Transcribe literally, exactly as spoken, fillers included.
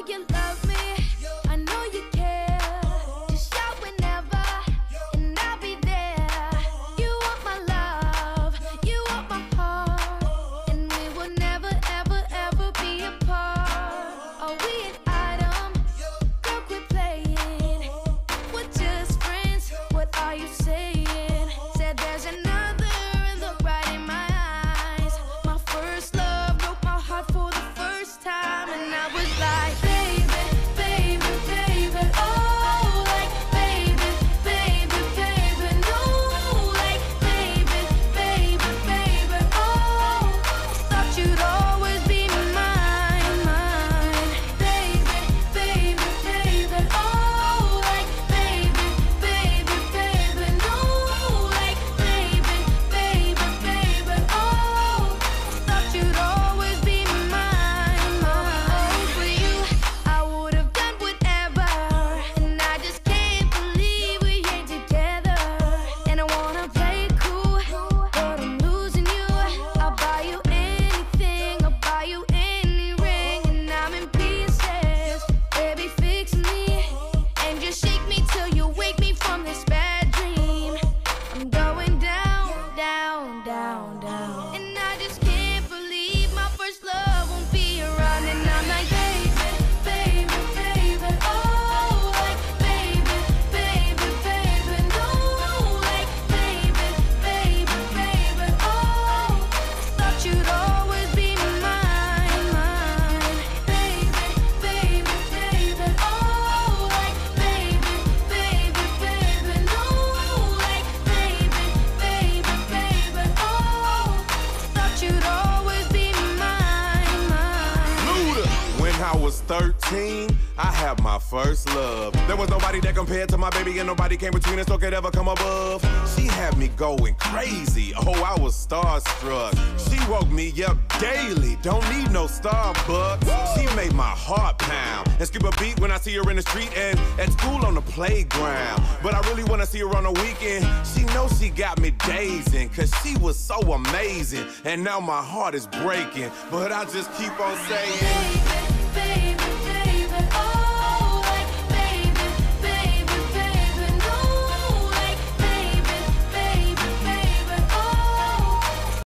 you love me, I know you care. Just shout whenever, and I'll be there. You want my love, you want my heart, and we will never, ever, ever be apart. Are we an item? Girl, quit playing. We're just friends, what are you saying? Said there's another look right in my eyes. My first love broke my heart for the first time, and I was like, baby, baby, baby, oh, like, baby, baby, baby, no, like, baby, baby, baby, oh, thought you'd always be mine, mine, baby, baby, baby, oh, like, baby, baby, baby, no, like, baby, baby, baby, oh, thought you'd always be mine, mine. For you, I would have done whatever, and I just can't believe we ain't together. And I wanna play it cool, but I'm losing you. I'll buy you anything, I'll buy you any ring, and I'm in pieces. Baby, fix me, and just shake me till you wake me from this bad dream. I'm going down, down, down, down, and I just can't believe my first love won't be around. And I'm like, baby, baby, baby, oh, like, baby, baby, baby, no, like, baby, baby, baby, oh, thought you'd always be mine, mine, baby, baby, baby, oh, like, baby, baby, baby, no, like, baby, baby, baby, oh, thought you'd always be mine, mine. Luda. When I was thirteen, I had my first love. There was nobody that compared to my baby, and nobody came between us or could ever come above. She had me going crazy. Oh, I was starstruck. She woke me up daily. Don't need no Starbucks. She made my heart pound and skip a beat when I see her in the street and at school on the playground. But I really wanna see her on the weekend. She knows she got me dazing, cause she was so amazing. And now my heart is breaking, but I just keep on saying, Baby,